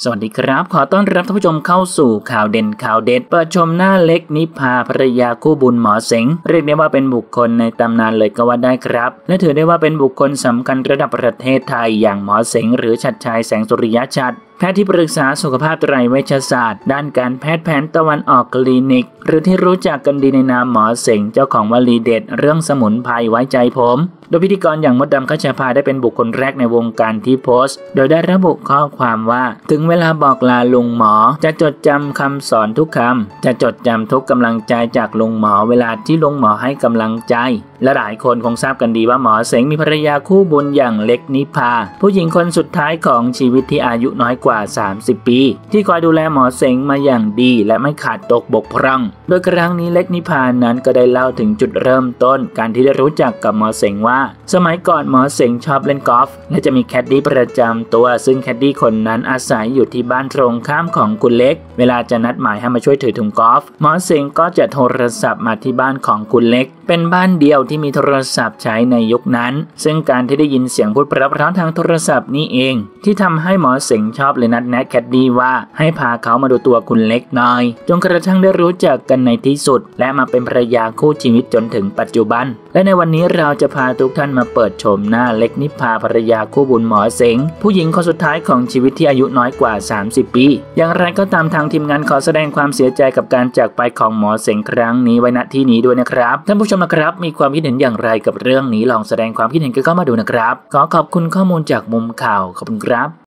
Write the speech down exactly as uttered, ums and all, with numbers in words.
สวัสดีครับขอต้อนรับท่านผู้ชมเข้าสู่ข่าวเด่นข่าวเด็ดเปิดชมหน้าเล็กนิพาภรรยาคู่บุญหมอเสงเรียกได้ว่าเป็นบุคคลในตำนานเลยก็ว่าได้ครับและถือได้ว่าเป็นบุคคลสำคัญระดับประเทศไทยอย่างหมอเสงหรือชัดชัยแสงสุริยะชัดแพทย์ที่ปรึกษาสุขภาพไตรเวชศาสตร์ด้านการแพทย์แผนตะวันออกคลินิกหรือที่รู้จักกันดีในนามหมอเสงเจ้าของวลีเด็ดเรื่องสมุนไพรไว้ใจผมโดยพิธีกรอย่างมดดำคัชภาได้เป็นบุคคลแรกในวงการที่โพสต์โดยได้ระบุข้อความว่าถึงเวลาบอกลาลุงหมอจะจดจำคำสอนทุกคำจะจดจำทุกกำลังใจจากลุงหมอเวลาที่ลุงหมอให้กำลังใจและหลายคนคงทราบกันดีว่าหมอเสงมีภรรยาคู่บุญอย่างเล็กนิพาผู้หญิงคนสุดท้ายของชีวิตที่อายุน้อยกว่าสามสิบปีที่คอยดูแลหมอเสงมาอย่างดีและไม่ขาดตกบกพร่องโดยครั้งนี้เล็กนิพานั้นก็ได้เล่าถึงจุดเริ่มต้นการที่ได้รู้จักกับหมอเสงว่าสมัยก่อนหมอเสงชอบเล่นกอล์ฟและจะมีแคดดี้ประจำตัวซึ่งแคดดี้คนนั้นอาศัยอยู่ที่บ้านตรงข้ามของคุณเล็กเวลาจะนัดหมายให้มาช่วยถือถุงกอล์ฟหมอเสงก็จะโทรศัพท์มาที่บ้านของคุณเล็กเป็นบ้านเดียวที่มีโทรศัพท์ใช้ในยุคนั้นซึ่งการที่ได้ยินเสียงพูดเพราะๆทางโทรศัพท์นี้เองที่ทำให้หมอเสงชอบเลยนัดแนะแคดดี้ว่าให้พาเขามาดูตัวคุณเล็กหน่อยจนกระทั่งได้รู้จักกันในที่สุดและมาเป็นภรรยาคู่ชีวิตจนถึงปัจจุบันและในวันนี้เราจะพาทุกท่านมาเปิดชมหน้าเล็กนิพาภรรยาคู่บุญหมอเสงผู้หญิงคนสุดท้ายของชีวิตที่อายุน้อยกว่าสามสิบปีอย่างไรก็ตามทางทีมงานขอแสดงความเสียใจกับการจากไปของหมอเสงครั้งนี้ไว้ณที่นี้ด้วยนะครับท่านผู้ชมนะครับมีความคิดเห็นอย่างไรกับเรื่องนี้ลองแสดงความคิดเห็นกันเข้ามาดูนะครับขอขอบคุณข้อมูลจากมุมข่าวขอบคุณครับ